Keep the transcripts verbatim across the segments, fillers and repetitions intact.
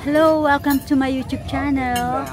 Hello, welcome to my YouTube channel.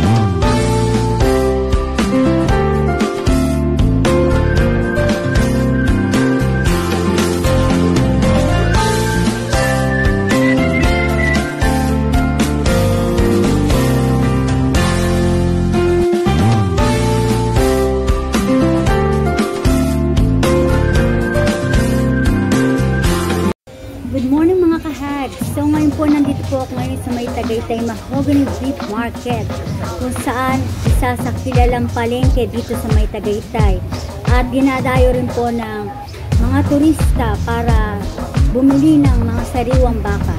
Good morning mga kahags! So ngayon po nandito po ako ngayon sa may Tagaytay Mahogany Beef Market kung saan isa sa kilalang palengke dito sa may Tagaytay at dinadayo rin po ng mga turista para bumili ng mga sariwang baka.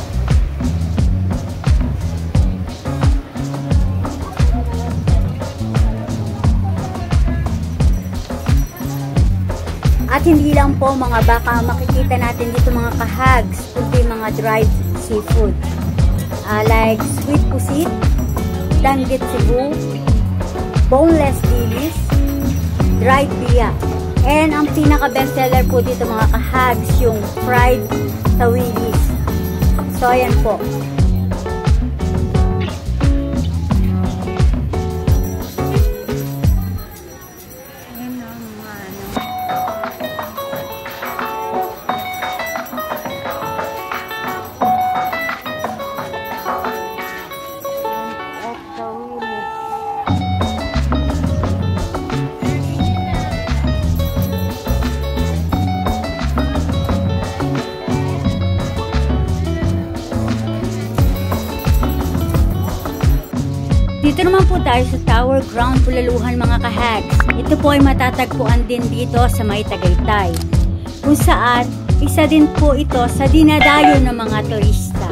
At hindi lang po mga baka makikita natin dito mga kahags, kundi mga dried seafood. Uh, like sweet pusit, danggit Cebu, boneless dilis, dried bia. And ang pinaka bestseller po dito mga kahags, yung fried tawilis. So ayan po. Dito naman po tayo sa Tower Ground, Bulaluhan mga kahags. Ito po ay matatagpuan din dito sa may Tagaytay, kung saan isa din po ito sa dinadayo ng mga turista.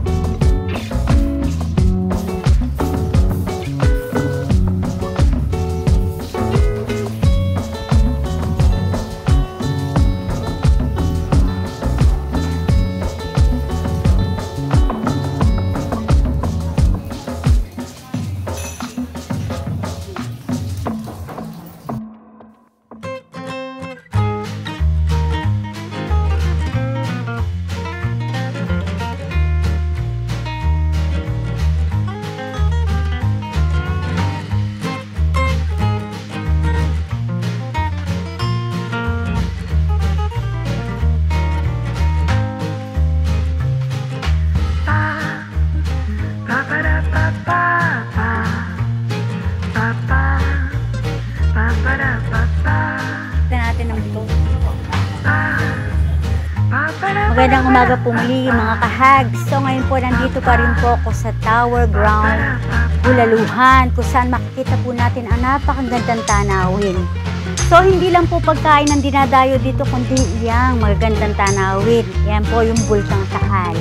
Magandang umaga po muli mga kahags. So ngayon po nandito pa rin po ako sa Tower Ground, Bulaluhan, kung saan makikita po natin ang napakagandang tanawin. So hindi lang po pagkain ang dinadayo dito, kundi iyang magagandang tanawin. Yan po yung Bulkang Taal.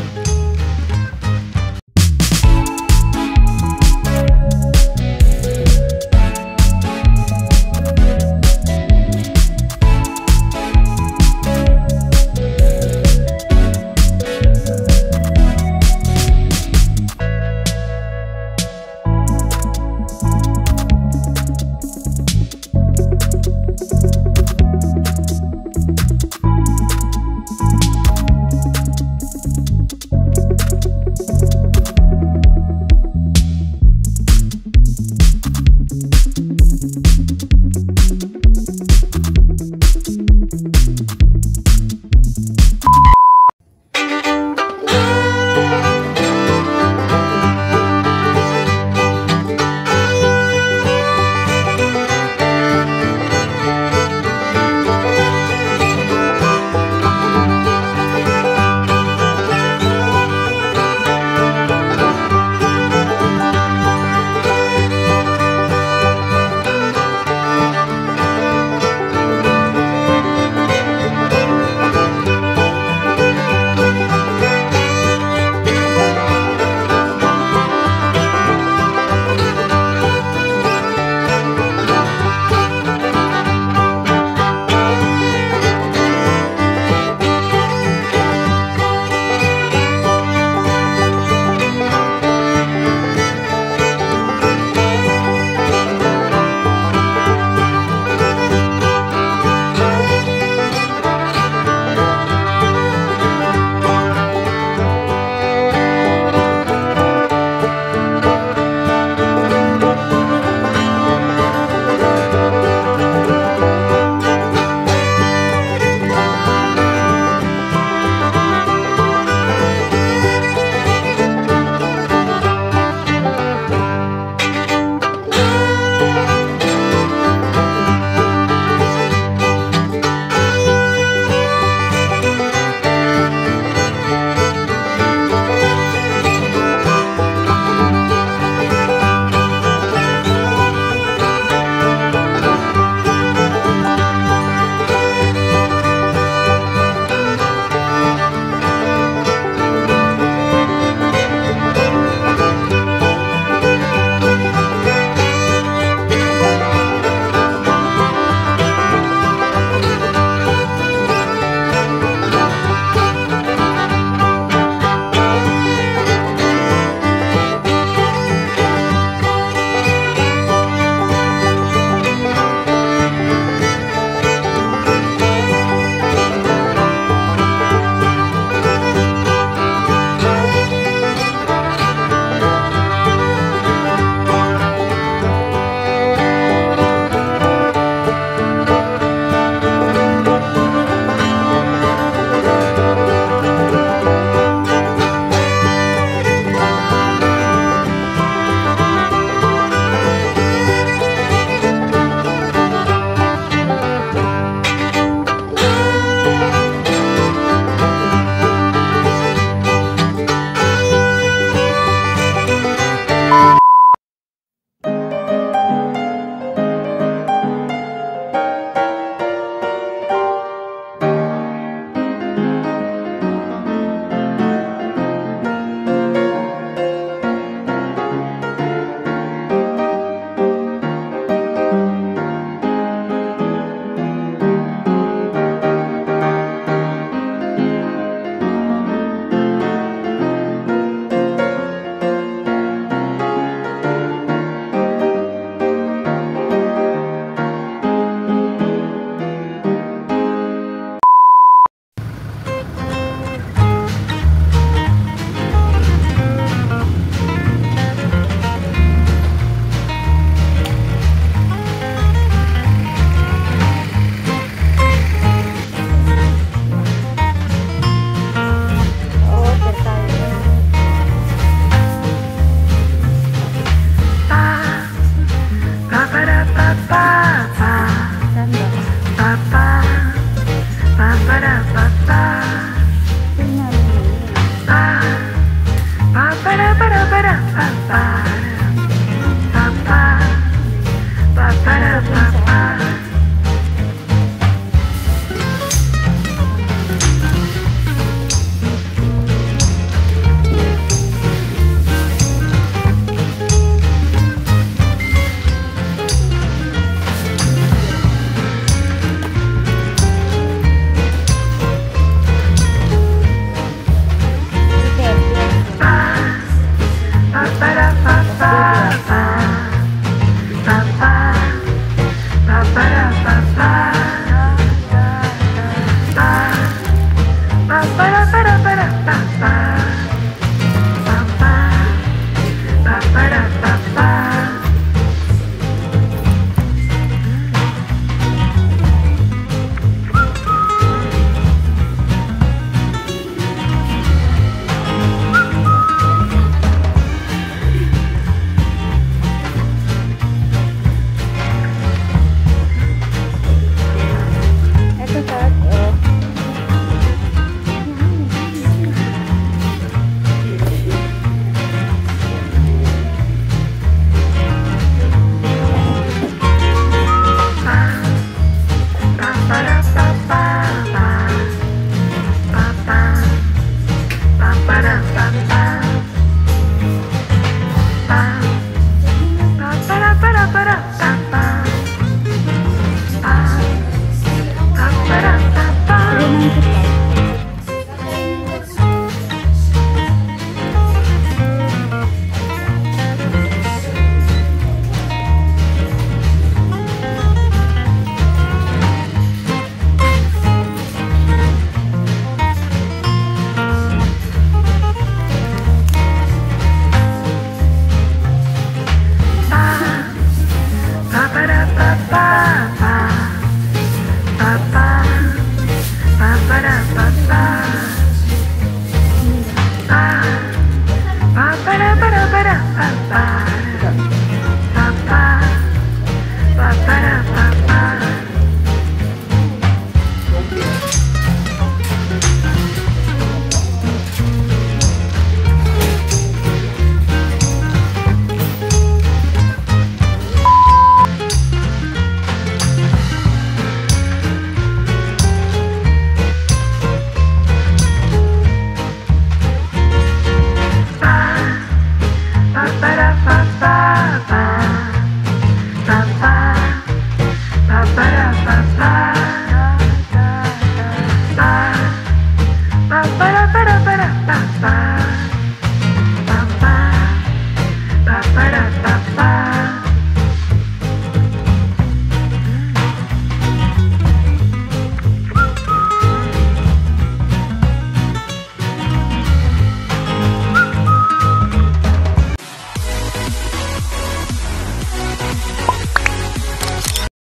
Ba ba ba ba ba ba ba.